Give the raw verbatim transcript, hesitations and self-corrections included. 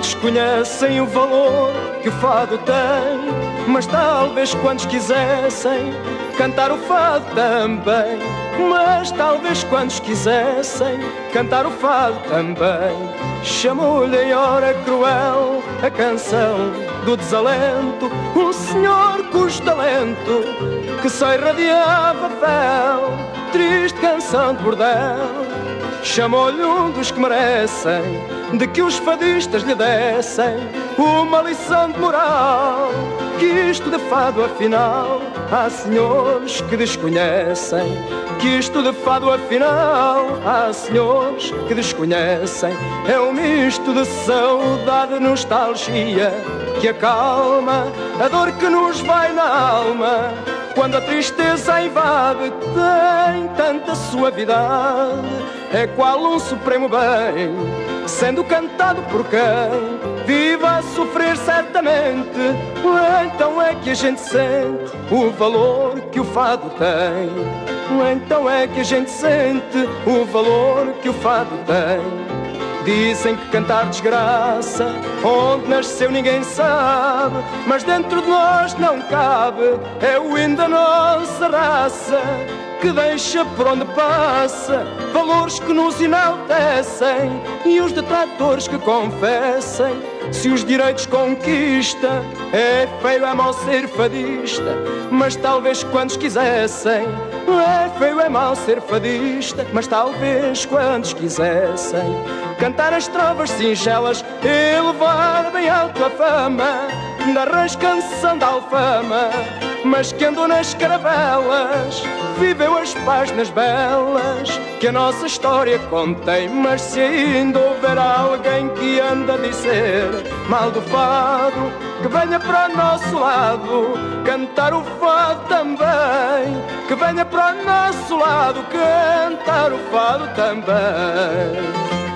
desconhecem o valor que o fado tem, mas talvez quantos quisessem cantar o fado também, mas talvez quantos quisessem cantar o fado também. Chamou-lhe em hora cruel a canção do desalento, um senhor cujo talento que só irradiava fel, triste canção de bordel. Chamou-lhe um dos que merecem de que os fadistas lhe dessem uma lição de moral, que isto de fado afinal há senhores que desconhecem, que isto de fado afinal há senhores que desconhecem. É um misto de saudade e nostalgia que acalma a dor que nos vai na alma quando a tristeza invade. Tem tanta suavidade, é qual um supremo bem, sendo cantado por quem vive a sofrer certamente. Então é que a gente sente o valor que o fado tem, então é que a gente sente o valor que o fado tem. Dizem que cantar desgraça, onde nasceu ninguém sabe, mas dentro de nós não cabe, é o hino da nossa raça, que deixa por onde passa valores que nos enaltecem, e os detratores que confessem se os direitos conquista. É feio, é mau ser fadista, mas talvez quantos quisessem. É feio, é mau ser fadista, mas talvez quantos quisessem cantar as trovas singelas e levar bem alto a fama da rãs canção da alfama, mas que andou nas caravelas, viveu as páginas belas que a nossa história contém. Mas se ainda houver alguém que anda a dizer mal do fado, que venha para o nosso lado cantar o fado também, que venha para o nosso lado cantar o fado também.